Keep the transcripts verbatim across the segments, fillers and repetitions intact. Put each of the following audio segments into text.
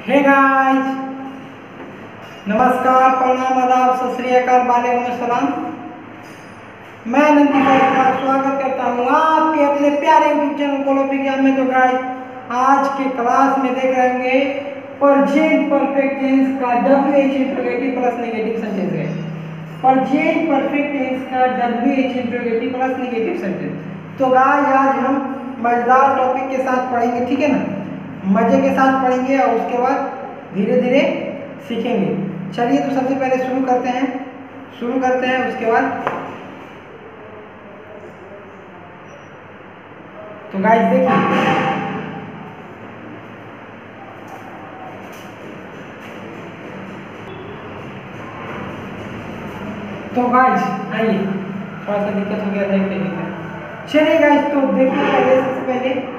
Hey guys, नमस्कार, प्रणाम, आदाब, सत श्री अकाल, वालेकुम अस्सलाम। मैं नंदी का स्वागत करता हूँ आपके अपने प्यारे यूट्यूब चैनल कोलो विज्ञान में। तो गाइस, आज के क्लास में देख रहे होंगे प्रेजेंट परफेक्ट टेंस का W H interrogative plus negative sentence है। प्रेजेंट परफेक्ट टेंस का W H interrogative plus negative sentence. तो गाइस, आज हम मजेदार टॉपिक के साथ पढ़ेंगे, ठीक है ना। मजे के साथ पढ़ेंगे और उसके बाद धीरे धीरे सीखेंगे। चलिए, तो सबसे पहले शुरू करते हैं शुरू करते हैं उसके बाद तो गाइस देखिए, तो गाइस आइए, थोड़ा सा दिक्कत हो गया था एक। चलिए गाइस, तो देखिए पहले सबसे पहले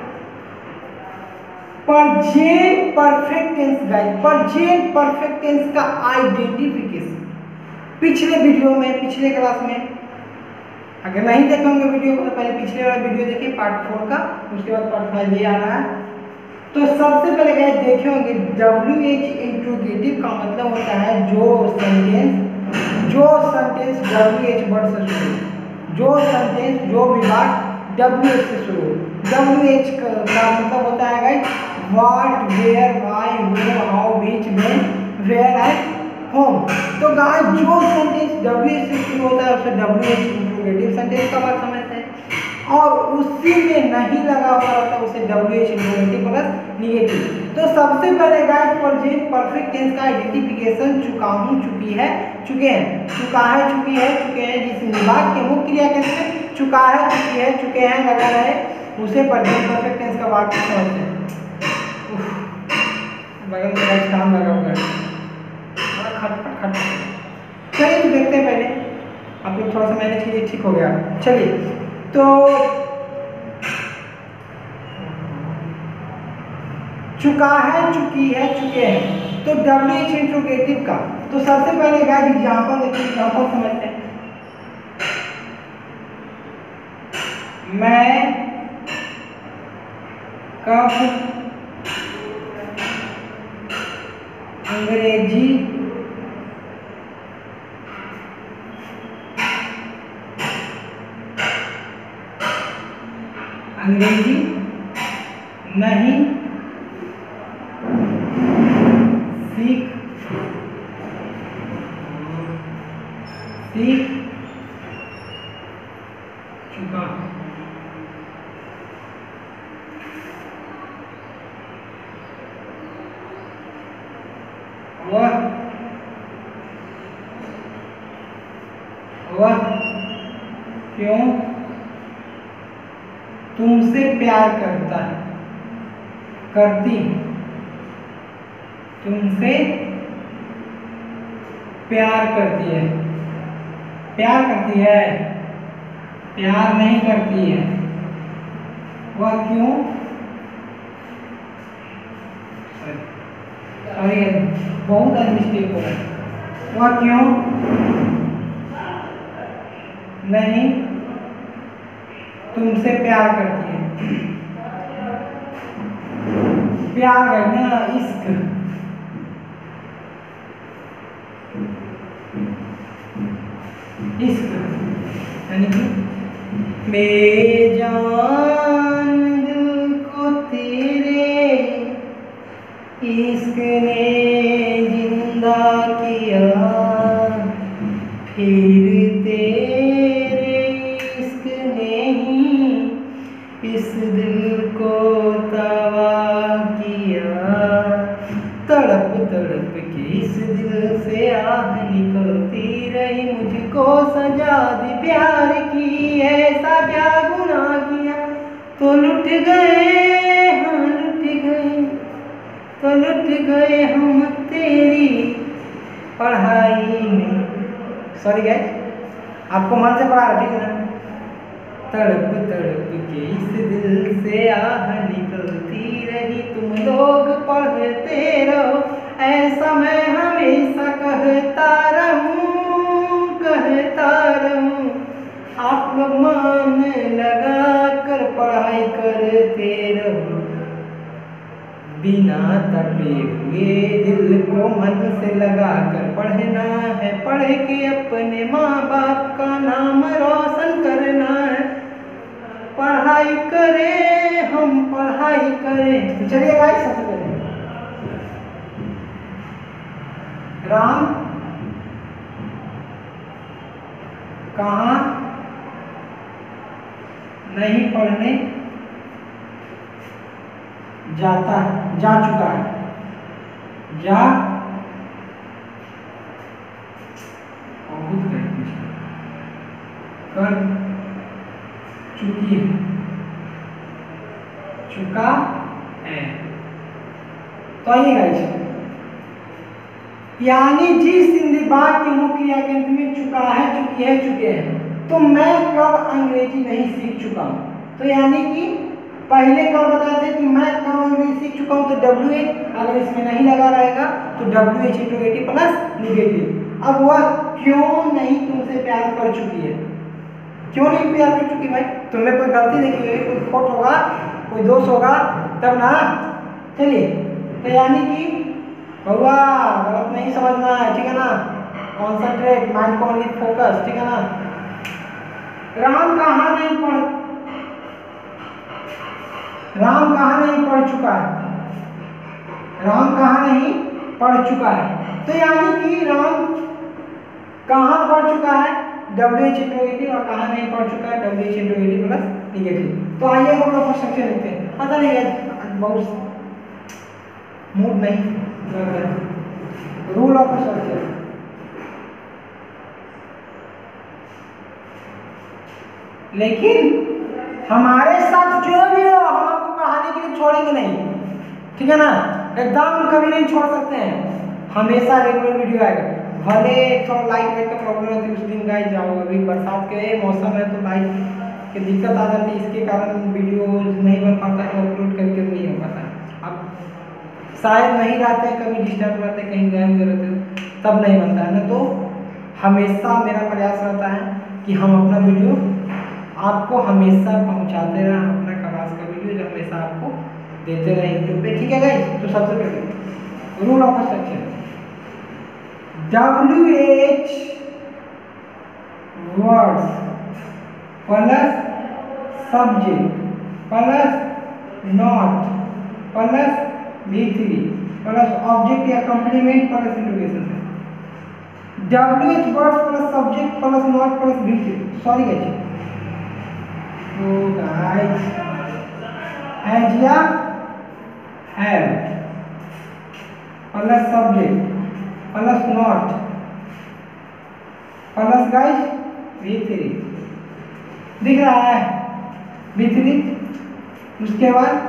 present perfect tense. Guys, present perfect tense का आइडेंटिफिकेशन पिछले वीडियो में, पिछले क्लास में अगर नहीं देखे होंगे वीडियो को तो पहले पिछले वाला वीडियो देखिए, पार्ट फोर का। उसके बाद पार्ट फाइव ये आ रहा है। तो सबसे पहले गाइस देखे होंगे डब्ल्यू एच इंट्रोगेटिव का मतलब होता है जो सेंटेंस जो सेंटेंस डब्ल्यू एच वर्ड से शुरू, जो सेंटेंस जो विभाग डब्ल्यू एच से शुरू। डब्ल्यू एच का मतलब होता है guys what, where, why, who, how, which, when, where and whom. तो गाइस, जो सेंटेंस डब्ल्यू एच से शुरू होता है उसे डब्ल्यू एच इंट्रोगेटिव सेंटेंस का बात समझते हैं, और उसी में नहीं लगा हुआ रहता उसे W H interrogative plus negative. तो सबसे पहले गाइस प्रेजेंट परफेक्ट टेंस का आइडेंटिफिकेशन चुका हूं चुकी है चुके हैं चुका है चुकी है चुके हैं जिस विभाग के मुख्य क्रिया के से चुका है चुकी है चुके हैं लगा रहे उसे प्रेजेंट परफेक्ट टेंस का वाक्य समझते हैं। बगल में गाइस काम लगा हुआ है, बड़ा खटपट खटपट। चलिए, तो देखते हैं पहले। आप लोग थोड़ा सा मैनेज कीजिए, ठीक हो गया। चलिए, तो चुका है, चुकी है, चुके हैं, तो डब्ल्यू एच इंट्रोगेटिव का। तो सबसे पहले गाइस एग्जांपल देखिए, एग्जांपल समझते हैं। मैं कब अंग्रेजी अंग्रेजी नहीं सीख सीख चुका। वह वह क्यों तुमसे प्यार करता है करती तुमसे प्यार करती है प्यार करती है प्यार नहीं करती है। वह क्यों सॉरी बहुत मिस्टेक हो रहा है। वह क्यों नहीं तुमसे प्यार करती है। प्यार करना, इश्क, इश्क यानी कि मेरे जान दिल को तेरे इश्क ने जिंदा किया, फिर तेरे इश्क ने ही इस दिल को तबाह किया। तड़प तड़प के इस दिल से आह निकलती रही, मुझको सजा दी प्यार की, ऐसा क्या गुनाह किया तो लुट गए हाँ लुट गए तो लुट गए हम तेरी पढ़ाई में। सॉरी गाइस, आपको मन से पढ़ा रहा, ठीक है ना। तड़प तड़प के इस दिल से आह निकलती रही, तुम लोग पढ़ते रहो, ऐसा मैं हमेशा कहता रहूं कहता रहूं। आप लोग मन लगा कर पढ़ाई करते रहो। बिना तड़पे हुए दिल को मन से लगा कर पढ़ना है, पढ़ के अपने माँ बाप का नाम रोशन करना है। पढ़ाई करें हम, पढ़ाई करें। तो चलिए भाई सबसे पहले राम कहाँ नहीं पढ़ने जाता है, जा चुका है, जा बहुत कर चुकी है, चुका है। तो आइए गाइस, यानी जिस हिंदी बात के मुख्य क्रिया के अंत में चुका है, चुकी है, चुके हैं। तो मैं कब अंग्रेजी नहीं सीख चुका हूं, तो यानी कि पहले कब बताए थे कि मैं कब अंग्रेजी सीख चुका हूं, तो डब्ल्यू एच अगर इसमें नहीं लगा रहेगा तो W H interrogative plus negative. अब वह क्यों नहीं तुमसे प्यार कर चुकी है, क्यों नहीं प्यार कर चुकी भाई, तुम्हें कोई गलती देखी होगी, कोई खोट होगा, कोई दोष होगा तब ना। चलिए, तो यानी कि बउआ गलत नहीं समझना है, ठीक है ना, कॉन्सेंट्रेट, माइंड को ओनली फोकस, ठीक है ना। राम कहाँ नहीं पढ़ राम कहाँ नहीं पढ़ चुका है, राम कहाँ नहीं पढ़ चुका है। तो यानी कि राम कहाँ पढ़ चुका है, डब्ल्यू एच इंट्रोगेटिव, और कहाँ नहीं पढ़ चुका है, W H interrogative plus negative. तो आइए हम लोग स्ट्रक्चर लिखते हैं। पता नहीं है बहुत मूड नहीं लग रहा है। रूल ऑफ स्ट्रक्चर, लेकिन हमारे साथ जो भी हो हम आपको पढ़ाने के लिए छोड़ेंगे नहीं, ठीक है ना, एकदम कभी नहीं छोड़ सकते हैं, हमेशा रेगुलर वीडियो आएगा। भले थोड़ा लाइट वेट का प्रॉब्लम होती है उस दिन गाइस, जाओ अभी बरसात के मौसम है तो लाइट की दिक्कत आ जाती है, इसके कारण वीडियो नहीं बन पाता है, अपलोड करके नहीं हो पाता। अब शायद नहीं रहते, कभी डिस्टर्ब रहते, कहीं गए हुए रहते तब नहीं बनता है ना। तो हमेशा मेरा प्रयास रहता है कि हम अपना वीडियो आपको हमेशा पहुंचाते रहें, अपना क्लास का वीडियो जो हमेशा आपको देते रहें यूट्यूब पे, ठीक है गाइस। तो सबसे पहले rule of structure, W H words plus subject plus not plus V three plus object या complement plus interrogation. W H words plus subject plus not plus V three, sorry guys, तो guys has या have plus subject plus not plus guys V three, दिख रहा है we three. उसके बाद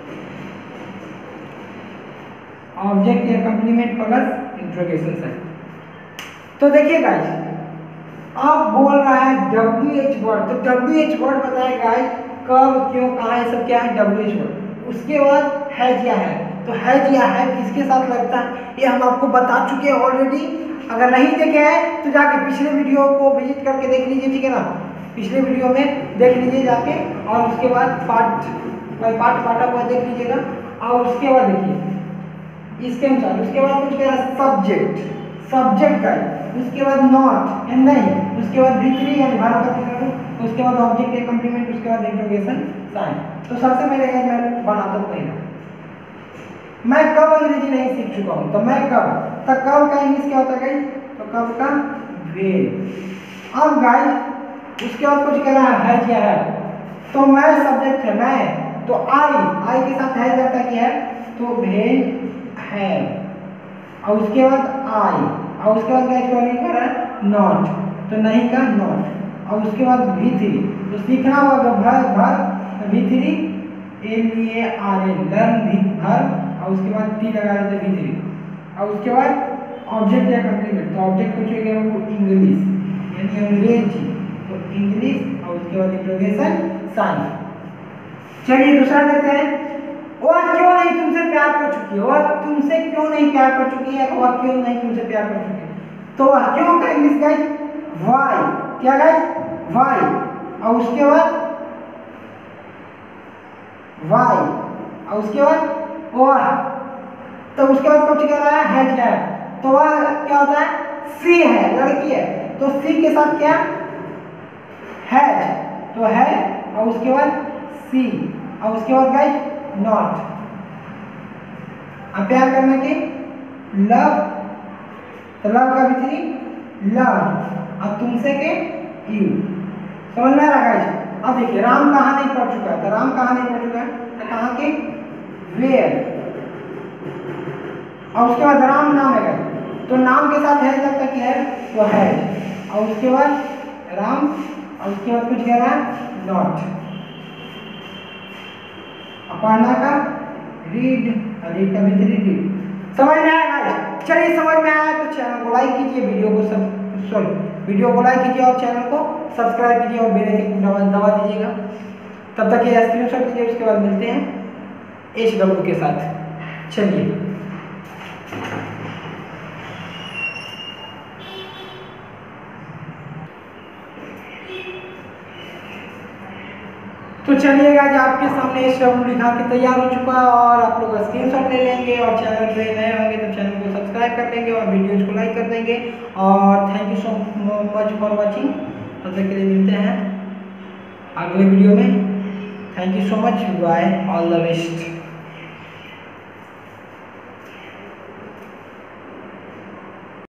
object या complement plus interrogation है। तो देखिए गाइस, आप बोल रहा है डब्ल्यू एच वर्ड, तो डब्ल्यू एच वर्ड बताए गाइस कब, क्यों, कहाँ, ये सब क्या है, डब्ल्यू एच वर्ड। उसके बाद हैज या है, तो हैज या है किसके साथ लगता है ये हम आपको बता चुके हैं ऑलरेडी। अगर नहीं देखे हैं तो जाके पिछले वीडियो को विजिट करके देख लीजिए, ठीक है ना, पिछले वीडियो में देख लीजिए जाके, और उसके बाद पार्ट बाय पार्ट पार्ट हुआ देख लीजिएगा। और उसके बाद देखिए इसके अनुसार, उसके बाद कुछ कह रहा है सब्जेक्ट, सब्जेक्ट का, उसके बाद नॉट एंड नहीं, उसके बाद वी थ्री एंड वर्ब का तीसरा रूप, उसके बाद ऑब्जेक्ट या कंप्लीमेंट, उसके बाद इंट्रोगेशन साइन। तो सबसे पहले मैं बनाता हूँ पहला, मैं कब अंग्रेजी नहीं सीख चुका हूँ, तो मैं कब, तो कब का इंग्लिश क्या होता है, तो कब का वेल। अब गाइस उसके बाद कुछ कहना है हैज या है, तो मैं सब्जेक्ट है मैं, तो आई, आई के साथ हैज लगता क्या है, तो वेल है, और उसके बाद आई, और उसके बाद गाइस क्या नहीं कर रहा है नॉट, तो नहीं का नॉट, और उसके बाद वी थ्री, तो सीखना होगा भर भर V three L A R N, learn भी भर, और उसके बाद टी लगा देते वी थ्री, और उसके बाद ऑब्जेक्ट या कंप्लीमेंट, तो ऑब्जेक्ट कुछ हो गया वो इंग्लिश यानी अंग्रेजी, तो इंग्लिश, और उसके बाद इंट्रोगेशन साइन। चलिए दूसरा देते हैं, वह क्यों नहीं तुमसे प्यार कर चुकी है, वह तुमसे क्यों नहीं प्यार कर चुकी है, वह क्यों नहीं तुमसे प्यार कर चुकी है, तो वह क्यों का इंग्लिश गाइस वाई, क्या गाइस वाई, और उसके बाद वाई, और उसके बाद वह, तो उसके बाद कुछ कह रहा है हैज है, तो वह क्या होता है, सी है, लड़की है, तो सी के साथ क्या हैज, तो है और उसके बाद सी और उसके बाद गाइस नॉट। अब प्यार करने के लव, तो लव का भी थ्री लव, और तुमसे के यू। समझ में आ रहा गाइस? अब देखिए राम कहाँ नहीं पढ़ चुका है, तो राम कहाँ नहीं पढ़ चुका है, तो कहाँ के वेयर, और उसके बाद राम नाम है गाइस, तो नाम के साथ है जब तक है तो है, और उसके बाद राम और उसके बाद कुछ कह रहा है नॉट। पढ़ना का रीड, रीड का भी रीड। समझ में आया गाइस? चलिए समझ में आया तो चैनल को लाइक कीजिए, वीडियो को सब सॉरी वीडियो को लाइक कीजिए और चैनल को सब्सक्राइब कीजिए और बेल आइकन दबा दबा दीजिएगा। तब तक ये स्क्रीनशॉट लीजिए, उसके बाद मिलते हैं एच डब्ल्यू के साथ। चलिए तो चलिएगा जी, आपके सामने एच डब्ल्यू लिखा के तैयार हो चुका है और आप लोग स्क्रीनशॉट ले लेंगे और चैनल पे नए होंगे तो चैनल को सब्सक्राइब कर लेंगे और वीडियोज को लाइक कर देंगे। और thank you so much for watching. तब तक के लिए मिलते हैं अगले वीडियो में। Thank you so much, bye, all the best.